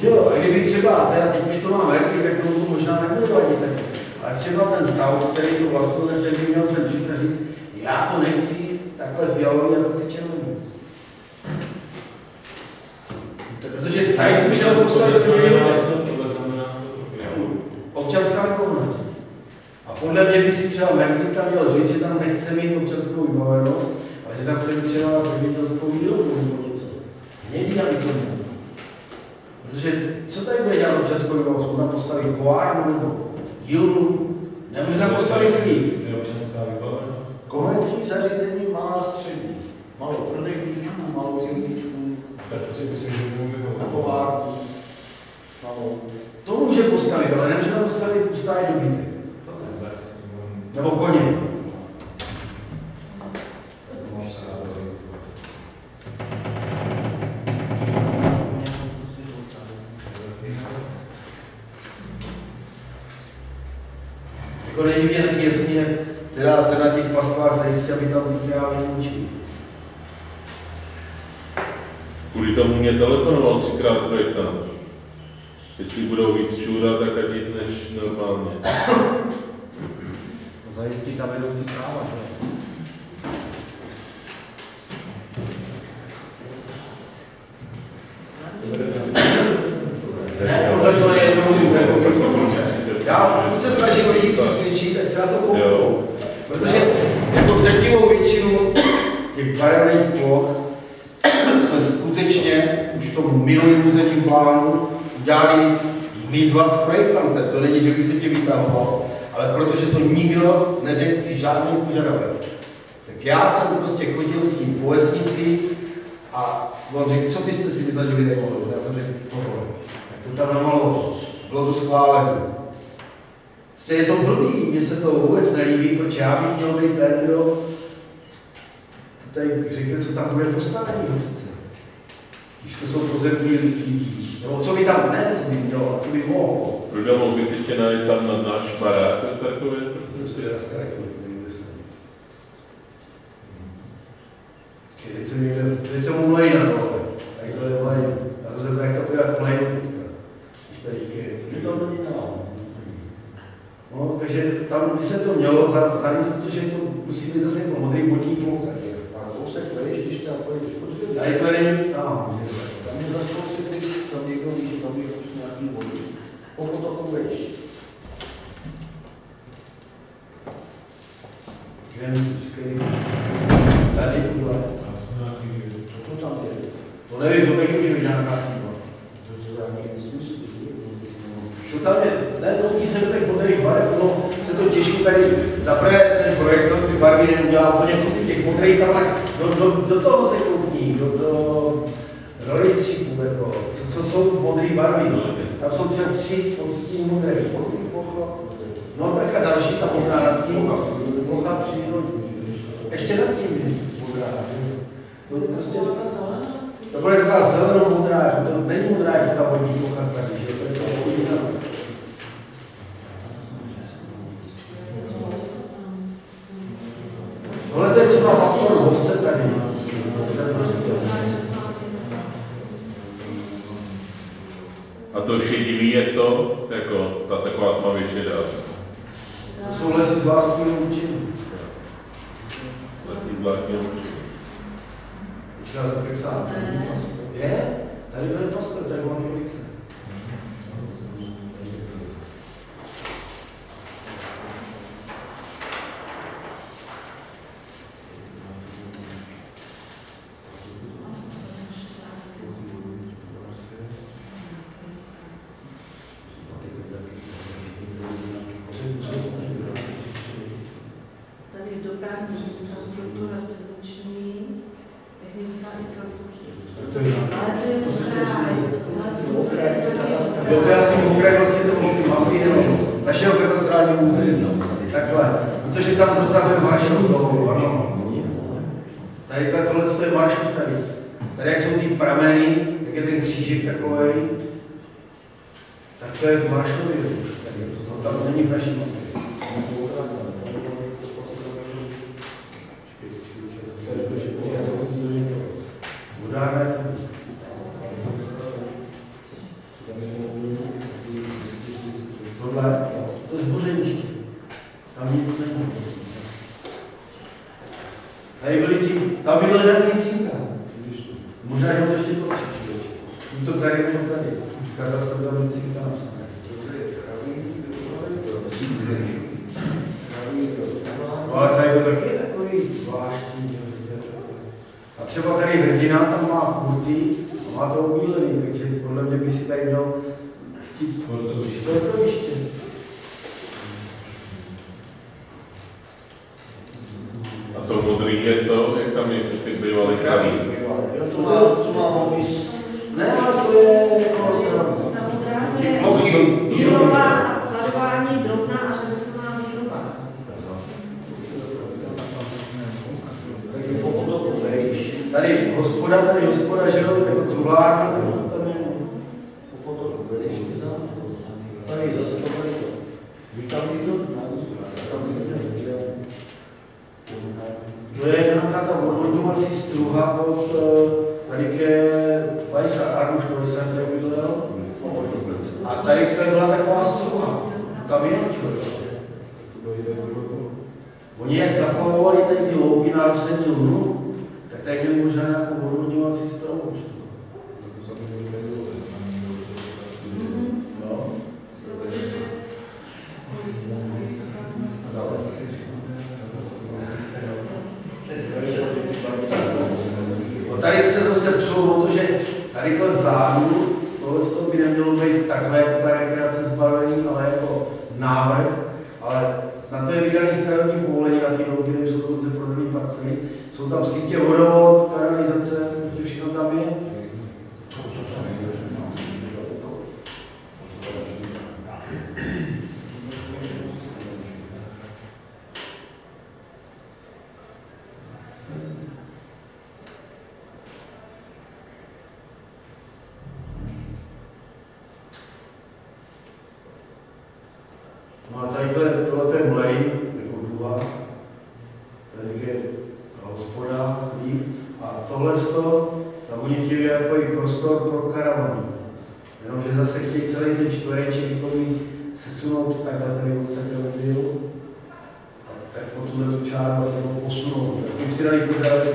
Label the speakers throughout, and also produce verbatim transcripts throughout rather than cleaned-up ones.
Speaker 1: Jo, a kdyby třeba, teda teď už to mám Merky, tak to možná nebudu vadit, tak, ale třeba ten Tau, který to vlastně, ten by měl jsem přijít a říct, já to nechci takhle fialový, já to chci červený. Protože tady už měl postavit
Speaker 2: tohle znamená, co to
Speaker 1: občanská vybavenost. A podle mě by si třeba Merklík tam měl říct, že tam nechce mít občanskou vybavenost, ale že tam chce mít třeba zemědělskou výrobu nebo něco. Nedělá to. Protože co tady bude dělat občanskou vybavenost? On tam postaví kovárnu nebo dílnu, nemůže tam postavit chlív.
Speaker 2: Je občanská vybavenost?
Speaker 1: Komerční zařízení malá střední. Malou prodejničku, malou dílničku.
Speaker 2: Tak to si myslím, že může
Speaker 1: kovárnu. To může postavit, ale nemůže tam postavit pustá dobytek. Nebo koně. Jako není mě taky jasně, která se na těch pastvách zajistí, aby tam ty krávy nemučily.
Speaker 3: Kvůli tomu mě telefonoval třikrát projektant. Jestli budou víc šůra, tak ať jít než normálně.
Speaker 4: Zajistit ta vedoucí práva, že?
Speaker 1: Ne, tohle to je jednoduchý informace. Já se snažím lidi přesvědčit, tak se na to koupou. Protože jako drtivou většinu těch barevných ploch jsme skutečně už v tom minulém územním plánu udělali my dva s projektantem. To není, že by se tě vytahoval, ale protože to nikdo neřekl si žádný požadavek. Tak já jsem prostě chodil s ním po vesnici a on řekl, co byste si mysleli, že by tak mohlo. Já jsem řekl, tohle. Tak to tam namaloval. Bylo to schválené. Se je to blbý, mně se to vůbec nelíbí, protože já bych měl být ten, kdo tady řekne, co tam bude postavený přece. Když to jsou pozemky lidí. Nebo co by tam ne, co by mělo, co by mohlo.
Speaker 3: Ruda, mohl bys ještě najít tam na náš barák ve Starkově?
Speaker 1: Prosím si, já Starkově, nevím, kde jsem. Teď jsem někde, teď jsem u Mlejna dole. Takhle je Mlejn. Já to jsem tak to pojat Mlejnu teďka. Když tady je, že tam není tam. No, takže tam by se to mělo zanést, protože to musí být zase jako modrý vodní plocha.
Speaker 4: A to se kleješ, když tam pojedeš, protože
Speaker 1: tady to není, no,
Speaker 4: tam je zase prostě, když tam někdo ví, že tam je prostě nějaký vody. Pokud to pojedeš.
Speaker 1: Kde myslíš, který? Tady tuhle.
Speaker 4: Co tam je?
Speaker 1: To nevím, to taky může být nějaká chyba.
Speaker 4: To je nějaký smysl.
Speaker 1: Co tam je? Ne, to ní se do těch modrých barev, no, se to těžko tady, zaprvé ten projektor ty barvy neudělal úplně přesně těch modrých, tam máš, do, do, do toho se koukní, do, do, do rejstříku, jako, co, co jsou modré barvy, tam jsou třeba tři odstíny modré. No tak a další, ta modrá nad tím,
Speaker 4: Plocha přírodní.
Speaker 1: ještě nad tím modrá. To je prostě, to bude taková zeleno-modrá, to není modrá jako ta vodní plocha tady, že to je to vodní. Tohle to je co má pastor ovce tady.
Speaker 3: A to šedivý je co? Jako ta taková tmavě šedá.
Speaker 1: To jsou lesy z vlastního účinu.
Speaker 3: Lesy z vlastního účinu.
Speaker 1: Je? Tady to je pastor, tady mám trojice. Našeho katastrálního území. Takhle. Protože tam zasahuje Maršov dolů, ano. Tady tohle je Maršov tady. Tady jak jsou ty prameny, jak je ten křížek takovej, tak to je v Maršově už. To tam není v naší mapě. Vodárna je tady. Tady byli ti, tam byl jeden cínka. Možná, že to ještě počítač. To tady nebo tady. Katastr tam byl cínka napsané. No ale tady to taky je takový zvláštní. A třeba tady hrdina tam má kurty a má to obílený, takže podle mě by si tady měl chtít sportoviště.
Speaker 3: A to modrý je co? Jak tam je ty bývalý kraví?
Speaker 1: To je, co má opis. Ne, ale to je jako zdraví.
Speaker 5: Ta modrá to je výroba a skladování, drobná a řemeslná výroba.
Speaker 1: Takže po potopu vejš. Tady hospoda, tady hospoda, že jo, jako truhlárna, tak to tam je. Po potopu vejš. Tady zase to bude to. Vitamín, to je nějaká ta odvodňovací struha pod tady ke Vajsa, Arnuš Vajsa, tady bydlel. A tady to byla taková struha. Tam je člověk. Oni jak zaplavovali tady ty louky na Rosení lunu, tak tady měli možná nějakou odvodňovací struhu. Tady se zase přijou o to, že tady to vzadu, tohle by nemělo být takhle jako ta rekreace zbarvený, ale jako návrh, ale na to je vydaný stavební povolení na ty louky, kde jsou dokonce prodaný parcely. Jsou tam sítě vodovod, kanalizace, prostě všechno tam je. No a tadyhle, tohle je mlej, jako duha, tady je hospoda, chlív, a tohle to, tam oni chtěli jako i prostor pro karavany. Jenomže zase chtějí celý ten čtvereček sesunout takhle tady od Sakramentu a tak po tuhle tu čáru se ho posunout. Tak už si dali pořádek.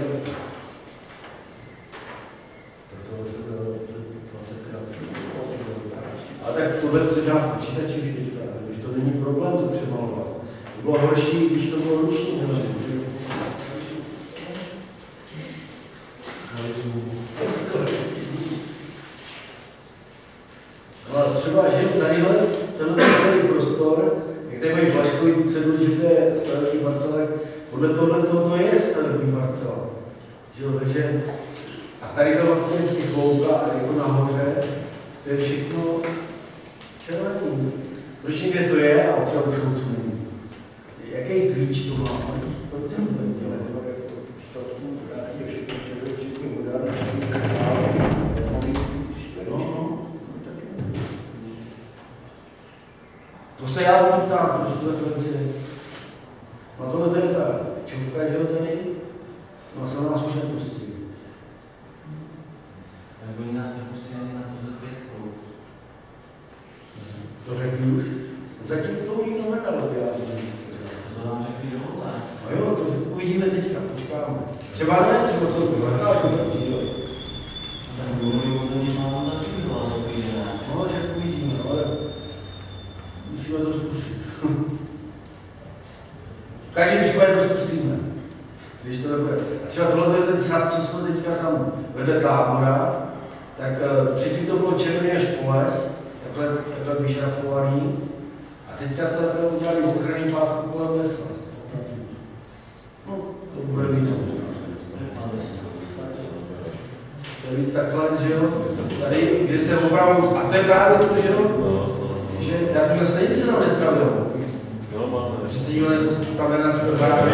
Speaker 1: A tak tohle se dělá v počítačích teďka, když to není problém to přemalovat. To bylo horší, když to bylo ruční. No a třeba, že tadyhle, tenhle celý prostor, jak tady mají Blažkovi tu ceduli, že to je stavební parcela, podle tohle toho to je stavební parcela. Takže, a tady to vlastně v těch loukách, jako nahoře, to je všechno červený. Roční kde to je a třeba už moc není. Jaký klíč to má? Proč jsem to dělal? Štatku, je všechno červený, všechno moderní, to se já budu ptát, protože tohle klenci. A tohle je ta čovka, že jo, tady? No se nás už nepustí.
Speaker 6: Tak oni nás nepustí ani na to za pětkou.
Speaker 1: To řekli už. Zatím to nikdo nedalo vyjádření.
Speaker 6: To nám řekli dovolá.
Speaker 1: No jo, to uvidíme teďka, počkáme. Třeba ne, třeba to vypadá, jo.
Speaker 6: Tak mluvím o tom, že mám taky bylo za pětkou.
Speaker 1: No, že uvidíme, ale musíme to zkusit. V každém případě to zkusíme, když to nebude. A třeba tohle je ten sad, co jsme teďka tam vedle tábora, tak předtím to bylo červený až po les, takhle, takhle vyšrafovaný. A teďka takhle udělali ochranný pásku kolem lesa. No, to bude mít. To je víc takhle, že jo, tady, kde se opravdu, a to je právě to, že jo, že já jsem zase nikdy se tam nestavil.
Speaker 3: No, máme.
Speaker 1: Přece nikdo nepustí tam nenáckou hráče.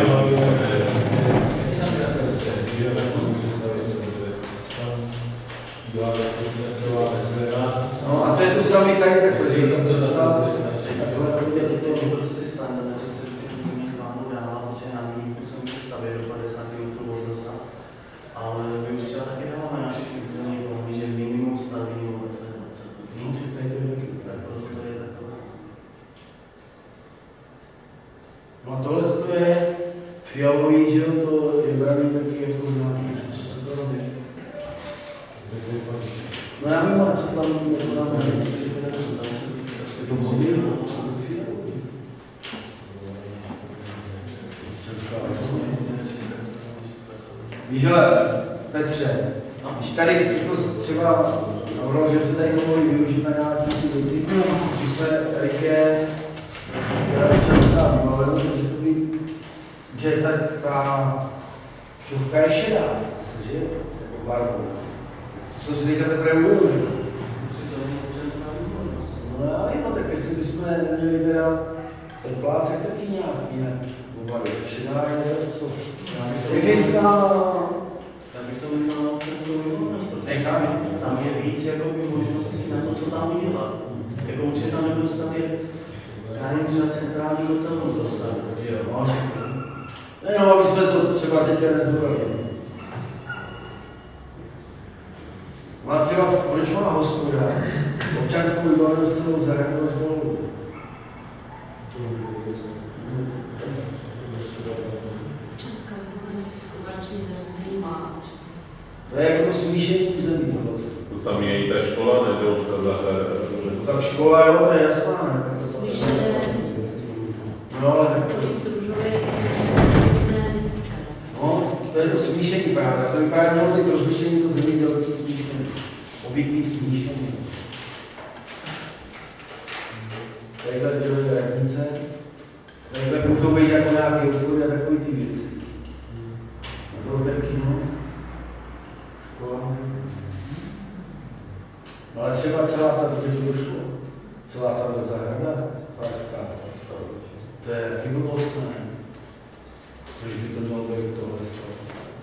Speaker 1: No a to je to samé tady takhle, že tam se stává. Takhle vidět z toho.
Speaker 6: To prostě standard, že se v těch územních plánu dává, že na výjimku se může stavět do padesát metrů od lesa. Ale my už třeba taky dáváme na všechny územní plány, že minimum staví v lese dvacet.
Speaker 1: No, že tady to je taky.
Speaker 6: Tak proto to je takové.
Speaker 1: No a tohle to je fialový, že jo, to je braný Víš, ale Petře, když tady jako třeba navrhl, že se tady to mohli využít na nějaké ty věci, když jsme tady je častá vybavenost, že to by, že ta, ta šovka je šedá, že? Jako barvou. To jsem si teďka teprve uvědomil. No já vím, no, tak jestli bychom neměli teda ten plácek taky nějak jinak obavy. Šedá je to co? Technická...
Speaker 6: Tak bych to nechal na přesnou výhodnost.
Speaker 1: Necháme.
Speaker 6: Tam je víc jakoby možností na to, co tam udělat. Jako určitě tam nebudu stavět, já nevím, třeba centrální hotelnost dostavit, takže jo.
Speaker 1: No, ne, no, aby jsme to třeba teďka nezvolili. Má třeba, proč má hospoda občanskou vybavenost celou zahradu až dolů?
Speaker 5: Občanská vybavenost komerční zařízení má střed.
Speaker 1: To je jako smíšení území tohle.
Speaker 3: To samé je i ta škola, nebo ta zahrada.
Speaker 1: Ta škola, jo, to je jasná, ne?
Speaker 5: Smíšené,
Speaker 1: No, ale tak to...
Speaker 5: nic růžové je smíšené nízké.
Speaker 1: No, to je to smíšení právě. To by právě mělo být rozlišení to zemědělské smíšení. Obvyklý smíšení. Tadyhle držové radnice. Tadyhle můžou být jako nějaké obchody a takové ty věci. A to je kino. Škola. No ale třeba celá ta vidět došlo. Celá ta zahrada farská. To je taky blbost, ne? Proč by to mělo být tohle stav?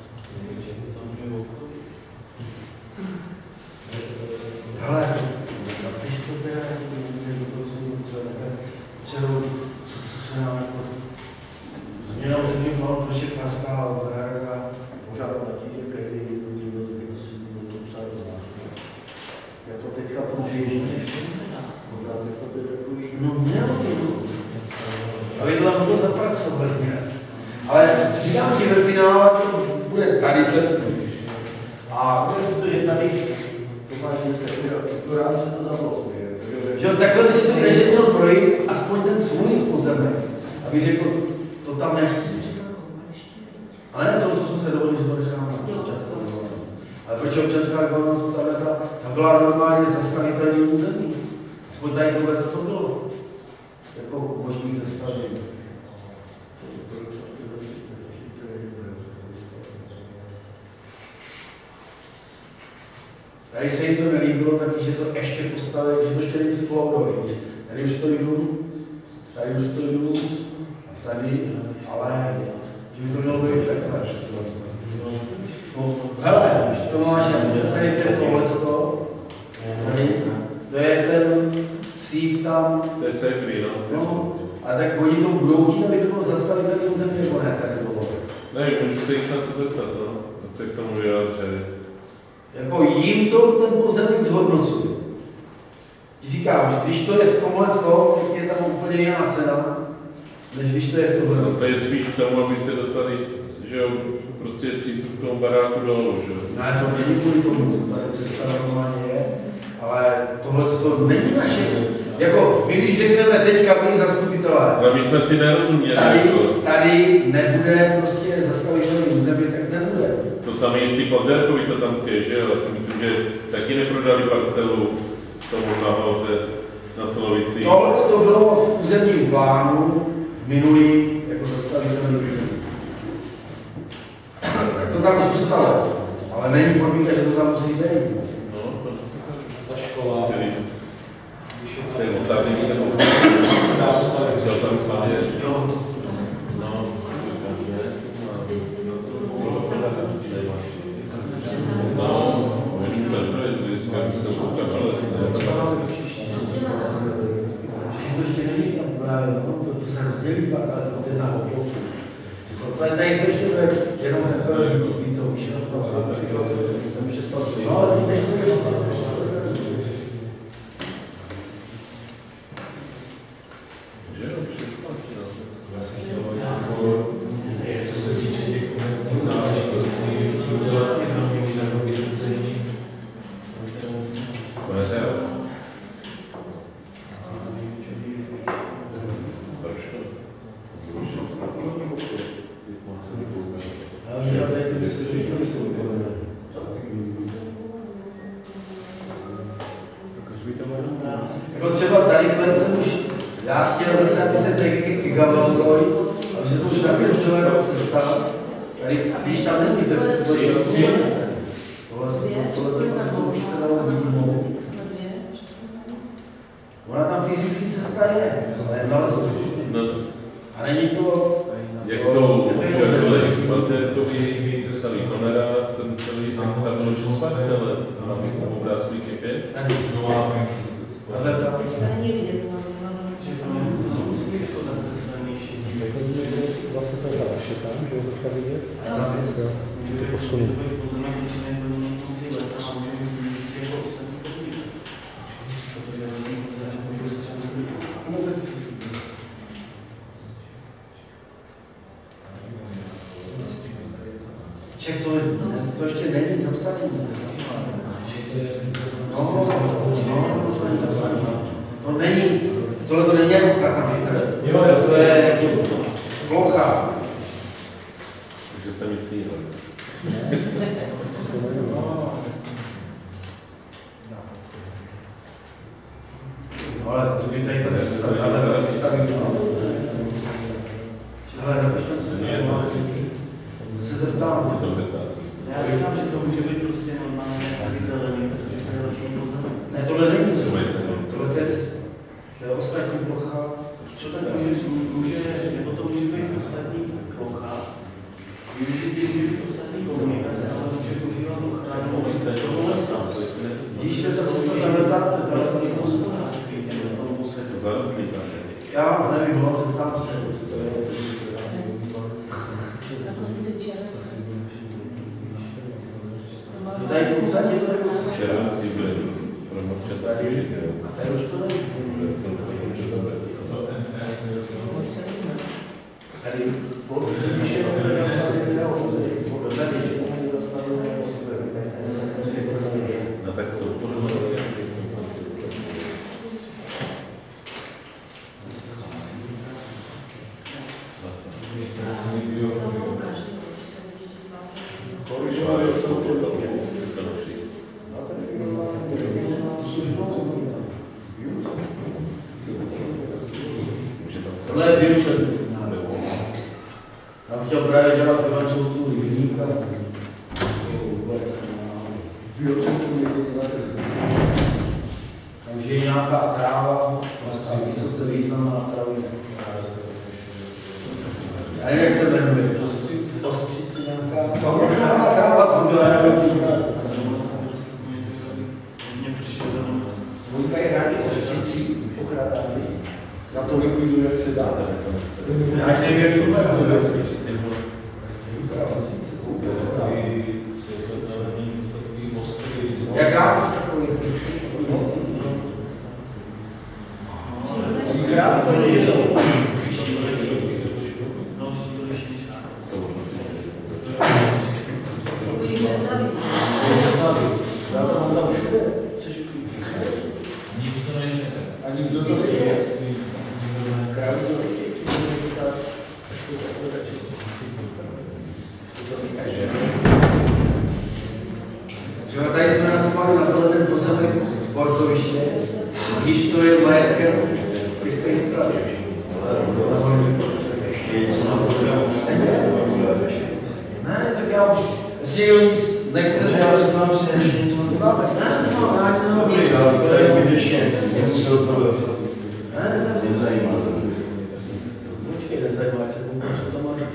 Speaker 1: Hele, napiš to teda, jak to čerou, co se nám jako změnou země mal, proč je farská zahrada
Speaker 4: Pořád platí, že každý někdo by si měl to psát zvláštně. Já to teďka poběžně, pořád je to takový...
Speaker 1: No mělo by to. Aby to tam bylo zapracovat nějak. Ale říkám ti, ve finále to bude tady ten.
Speaker 4: A protože tady to máš myslet, to rád se to zablokuje.
Speaker 1: Že takhle by si to každý měl projít, aspoň ten svůj pozemek, aby řekl, to tam nechci. Ale ne to, to jsme se dohodli, že to necháme. Ale proč je občanská vybavenost, ta, ta byla normálně zastavitelný území. Aspoň tady tohle to bylo. Jako možný zastavit. Tady se jim to nelíbilo taky, že to ještě postavili, že to ještě není sploudový. Tady už to jdu, tady už to jdu, tady, ale že by to mělo být takhle. No, hele, to máš, tady je tohleto, tady, to je ten cíp tam.
Speaker 3: To je sekry, no.
Speaker 1: No, a tak oni to budou chtít, aby to bylo zastavitelné území, nebo ne, tak to bylo.
Speaker 3: Ne, můžu se jich na to zeptat, no. Ať se k tomu vyjádří.
Speaker 1: Jako jim to ten pozemek zhodnocuje. Ti říkám, když to je v tomhle toho, tak je tam úplně jiná cena, než když to je tohle.
Speaker 3: To je spíš k tomu, aby se dostali, že jo, prostě přístup k tomu baráku dolů, že jo.
Speaker 1: Ne, to není kvůli tomu, tady cesta normálně je, ale tohle to není naše. Jako, my když řekneme teďka my zastupitelé,
Speaker 3: ale my jsme si nerozuměli.
Speaker 1: tady,
Speaker 3: jako.
Speaker 1: tady nebude prostě zastavitelný území, tak nebude.
Speaker 3: To samé jistý Pozděrkovi to tam je, že jo. Já si myslím, že taky neprodali parcelu tomu nahoře na Slovici.
Speaker 1: Tohle to bylo v územním plánu minulý jako zastavitelný území. Tak to tam zůstalo, ale není podmínka, že to tam musí být.
Speaker 3: No,
Speaker 2: Ta škola,
Speaker 3: který
Speaker 2: když je
Speaker 3: se stavění nebo
Speaker 2: se dá postavit,
Speaker 3: chtěl tam stavět.
Speaker 1: Jo.
Speaker 3: No,
Speaker 1: To ještě není tam právě, no, to, to se rozdělí pak, ale to se jedná o plochu. To je tady to ještě bude jenom takové, by to víš, no, to může stát, no, ale ty nejsou ještě.
Speaker 2: co se týče těch obecných záležitostí, s tím dělat jenom významnou vysvětlení.
Speaker 1: Já Jako třeba tady jsem už, já chtěl zase, aby se tady gigavalzali, aby se to už nakreslila jako cesta. Tady, když tam není, to je to je to už se dalo výjmout. Ona tam fyzicky cesta je, ale je nalezla. A není to...
Speaker 3: Jak jsou Baltertovi cesta výkonera, jsem celý jsem tam možnost parcele, na obrázku pět.
Speaker 1: Ale tam...
Speaker 5: Není vidět.
Speaker 6: Že to musí být jako takhle silnější.
Speaker 4: Vlastně to je vše tam, že jo, teďka vidět.
Speaker 6: Může být posunout. Pozemek většině je plný musí les a může být víc jako ostatní podívat. Protože vlastně se můžu třeba zbyt.
Speaker 1: Ček, to, to ještě není zapsaný. No, no, no, to není zapsaný. To není, tohle to není jako katastr. To je plocha.
Speaker 3: Takže se myslí,
Speaker 1: No ale to by tady ta cesta, tahle ta cesta by měla. Ale napiš tam cesta. Se zeptám.
Speaker 6: Já říkám, že to může být prostě normálně taky zelený, protože to je lesní pozemek.
Speaker 1: Ne, tohle není cesta. Tohle je cesta. To je ostatní plocha.
Speaker 6: Co tak může, může, nebo to může být ostatní plocha. Využít může být ostatní komunikace, ale může používat ochranu toho lesa.
Speaker 1: Víš, že ta cesta zametá, to je lesní
Speaker 6: hospodářství, nebo tomu úseku.
Speaker 3: Zarostlý.
Speaker 1: Já nevím, no, zeptám se, jestli to je. Tady v podstatě je to
Speaker 3: Červencí bude promlčet a svěžit, jo.
Speaker 1: a tady už to není. Tady
Speaker 3: no tak jsou podobné.
Speaker 1: tohle je výručen. Já bych chtěl právě dělat Ivan Šolců Lidníka. Výručen to je takže je nějaká tráva, vysoce významná travina. Já nevím, jak se jmenuje. Ostříci nějaká. To je nějaká tráva, tam byla nějaká. Vojka je rádi ostřící, pochrátání. Já to vyklídu, jak se dá. Já nevím, jak to je. Jak rád to takový? Já to je. Já to mám tam všude.
Speaker 2: Nic to nežne.
Speaker 1: A nikdo to si je. Krávy to říká. Třeba tady jsme nacpali na tohle ten pozemek sportoviště, když to je majetkem těch pejstravů. Ne, tak já už, jestli někdo nic nechce, se já si mám si ještě něco máme. Ne, no, ne, ne, ne, ne, to je vyděšně, nemusel to být. Ne, ne, nezajímá to. Počkej, nezajímá se, co tam máš.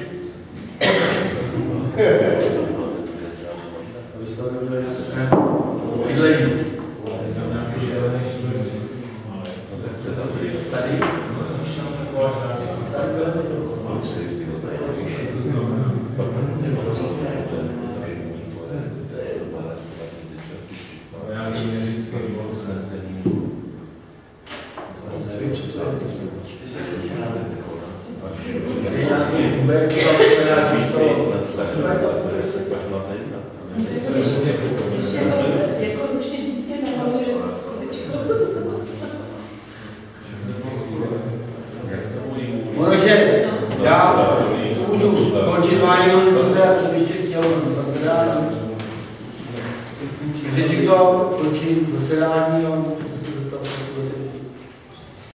Speaker 1: Bydlení. Tady?
Speaker 2: Já nevím, že vždycky bylo usnesení.
Speaker 1: má někdo něco teda, co byste chtěl zasedání? Řekl to, proč zasedání,